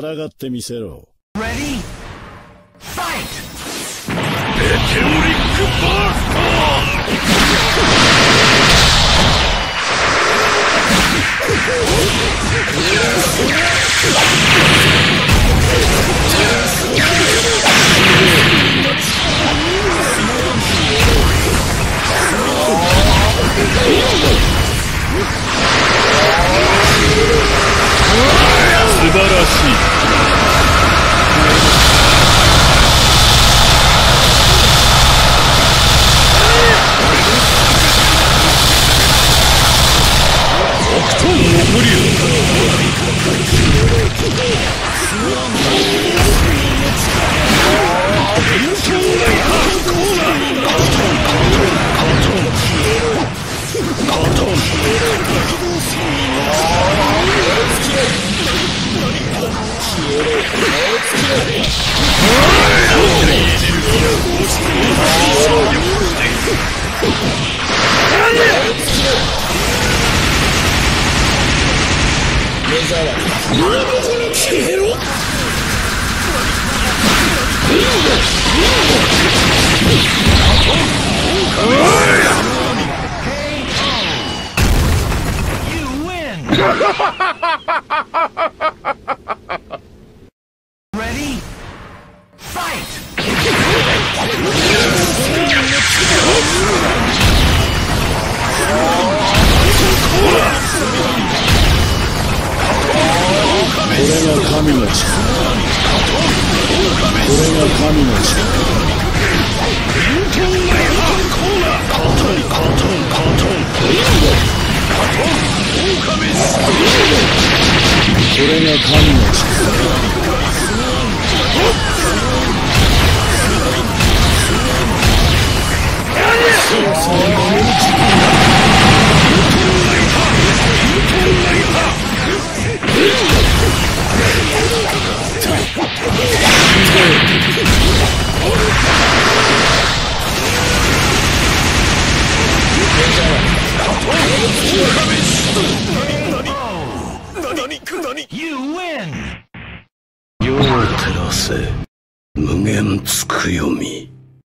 抗ってみせろ。 Ready? Fight! メテオリックバースト素晴らしい。 Ready? Fight! これが神の力。これが神の力。これが神の力。 You win! 世を照らせ無限つくよみ。